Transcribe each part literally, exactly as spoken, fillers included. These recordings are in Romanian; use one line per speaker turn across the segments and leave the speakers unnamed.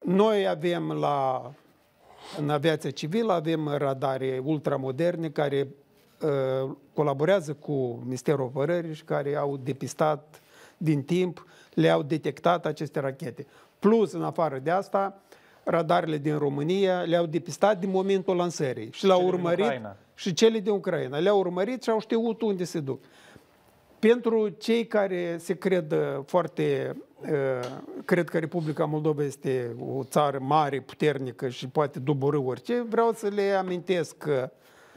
Noi avem la, în aviația civilă, avem radare ultramoderne care uh, colaborează cu Ministerul Apărării și care au depistat din timp, le-au detectat aceste rachete. Plus, în afară de asta, radarele din România le-au depistat din momentul lansării și le-au urmărit și cele din Ucraina. Le-au urmărit și au știut unde se duc. Pentru cei care se cred foarte, cred că Republica Moldova este o țară mare, puternică și poate doborî orice, vreau să le amintesc că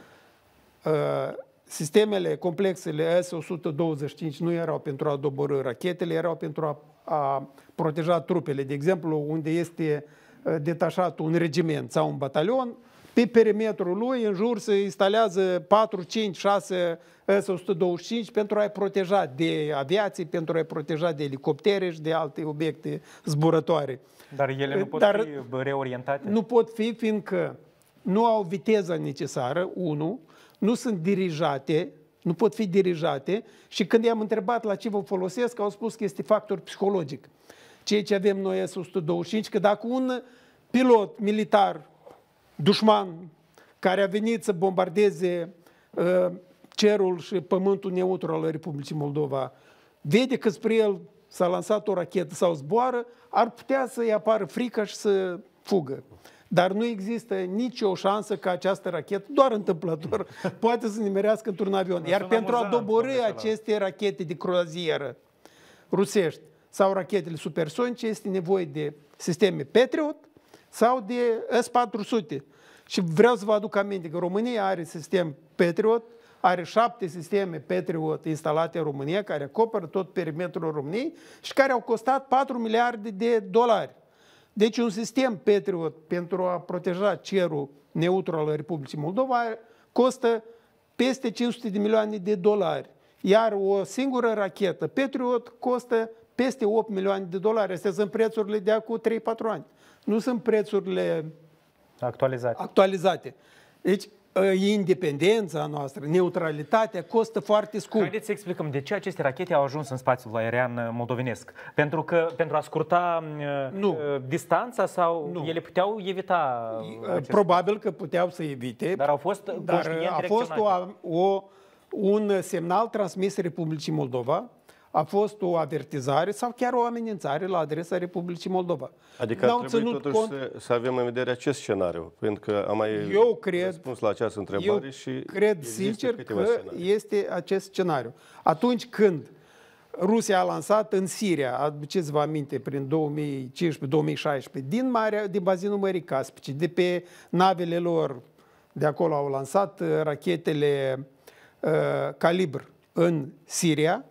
sistemele, complexele S o sută douăzeci și cinci nu erau pentru a doborî rachetele, erau pentru a, a proteja trupele. De exemplu, unde este detașat un regiment sau un batalion, pe perimetrul lui, în jur, se instalează patru, cinci, șase S o sută douăzeci și cinci pentru a-i proteja de aviație, pentru a-i proteja de elicoptere și de alte obiecte zburătoare.
Dar ele nu pot
Dar
fi reorientate?
Nu pot fi, fiindcă nu au viteza necesară, unu, nu sunt dirijate, nu pot fi dirijate și când i-am întrebat la ce vă folosesc, au spus că este factor psihologic. Ceea ce avem noi S o sută douăzeci și cinci, că dacă un pilot militar dușman care a venit să bombardeze uh, cerul și pământul neutru al Republicii Moldova, vede că spre el s-a lansat o rachetă sau zboară, ar putea să-i apară frica și să fugă. Dar nu există nicio șansă ca această rachetă, doar întâmplător, poate să nimerească într-un avion. Iar pentru a doborî aceste rachete de croazieră rusești sau rachetele supersonice este nevoie de sisteme Patriot sau de S patru sute. Și vreau să vă aduc aminte că România are sistem Patriot, are șapte sisteme Patriot instalate în România, care acoperă tot perimetrul României și care au costat patru miliarde de dolari. Deci un sistem Patriot pentru a proteja cerul neutru al Republicii Moldova costă peste cinci sute de milioane de dolari. Iar o singură rachetă Patriot costă peste opt milioane de dolari. Astea sunt prețurile de acum trei patru ani. Nu sunt prețurile
actualizate.
actualizate. Deci, independența noastră, neutralitatea costă foarte scump.
Haideți să explicăm de ce aceste rachete au ajuns în spațiul aerian moldovenesc. Pentru că pentru a scurta nu. distanța sau nu. ele puteau evita acest...
Probabil că puteau să evite.
Dar au fost
dar a fost o, o, un semnal transmis Republicii Moldova, a fost o avertizare sau chiar o amenințare la adresa Republicii Moldova.
Adică ar trebui totuși cont... să, să avem în vedere acest scenariu, pentru că am mai
eu cred,
răspuns la această întrebare
eu
și
cred sincer că
scenarii.
este acest scenariu. Atunci când Rusia a lansat în Siria, aduceți-vă aminte, prin două mii cincisprezece două mii șaisprezece, din, marea, din bazinul Mării Caspice, de pe navele lor, de acolo au lansat rachetele uh, calibr în Siria,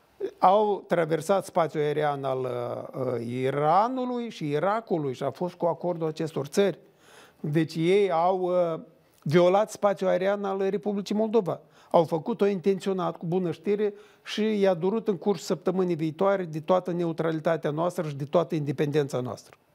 au traversat spațiul aerian al uh, Iranului și Irakului și a fost cu acordul acestor țări. Deci ei au uh, violat spațiul aerian al Republicii Moldova. Au făcut-o intenționat, cu bună știre și i-a durut în curs săptămânii viitoare de toată neutralitatea noastră și de toată independența noastră.